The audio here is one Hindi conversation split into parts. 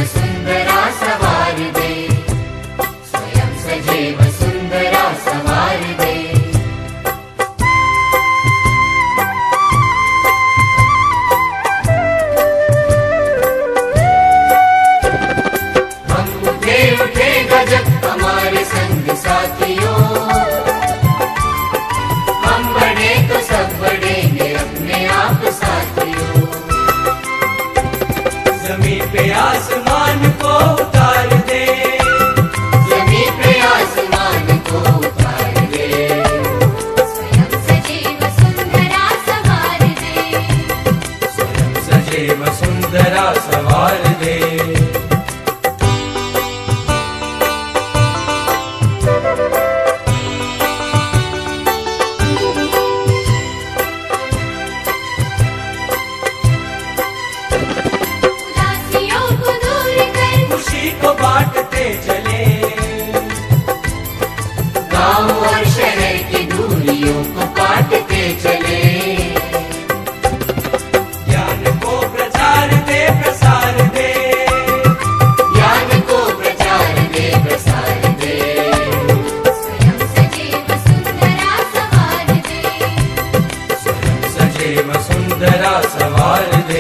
वसुंधरा सवार दे, स्वयं सजे वसुंधरा सवार दे। हम उठे उठे गजब हमारे संग साथियों, हम बढ़े तो सब बढ़ेंगे अपने आप साथियों। ज़मीं पे आसमान को उतार दे, ज़मीं पे आसमान को उतार दे, स्वयं सजे वसुंधरा सवार दे, स्वयं सजे वसुंधरा सवार दे। उदासियों को दूर कर खुशी को बांटते चले, गांव और शहर की दूरियों को काटते चले। ज्ञान को प्रचार दे प्रसार दे, ज्ञान को प्रचार दे प्रसार दे, स्वयं सजे वसुंधरा सवार दे, स्वयं सजे वसुंधरा सवार दे।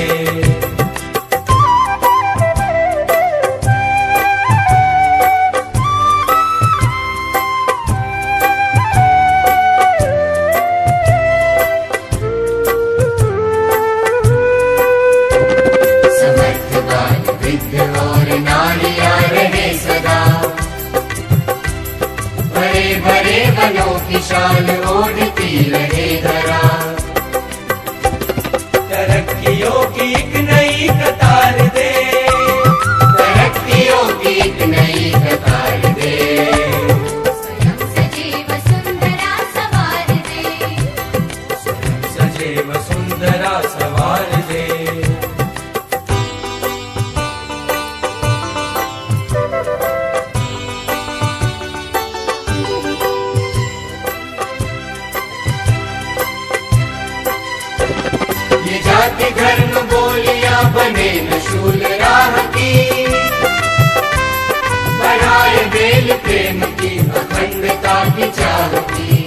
समर्थवान वृद्ध और नारियां रहे सदा, बड़े बड़े वनों की शान ओढ़ती रहे धरा। तरक्कियों की एक नई कतार दे, तरक्कियों की एक नई कतार दे, स्वयं सजे वसुंधरा सवार दे, स्वयं सजे वसुंधरा सवार दे। ये जाति धर्म बोलियां बने न शूल राह की, बढ़ाए बेल प्रेम की अखंडता की चाह की।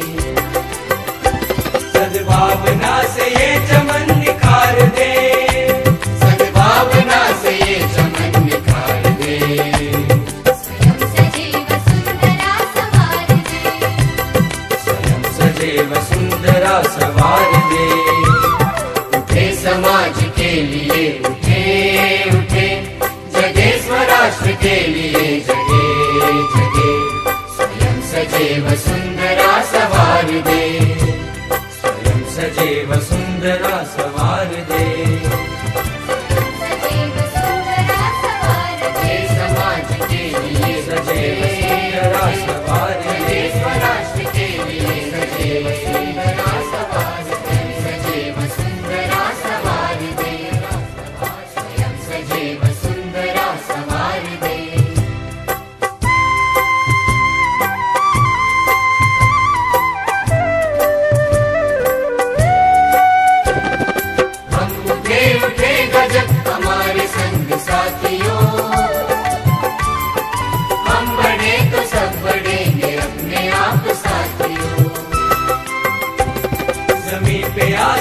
सद्भावना से ये चमन निखार दे, सद्भावना से ये चमन निखार दे, स्वयं सजे वसुंधरा सवार दे, स्वयं सजे वसुंधरा सवार दे। उठे समाज के लिए उठे उठे, जगे स्वराष्ट्र के लिए जगे जगे, स्वयं सजे वसुंधरा सवार दे, स्वयं सजे वसुंधरा सवार दे। सजे वसुंधरा सवार दे, समाज के लिए सजे वसुंधरा सवार दे, स्वराष्ट्र के लिए सजे वसुंधरा सवार दे, सजे वसुंधरा सवार दे, स्वयं सजे वसुंधरा सवार दे। हम उठे उठे गजब हमारे संग साथियों, हम बढ़े तो सब बढ़ेंगे अपने आप साथियों। ज़मीं पे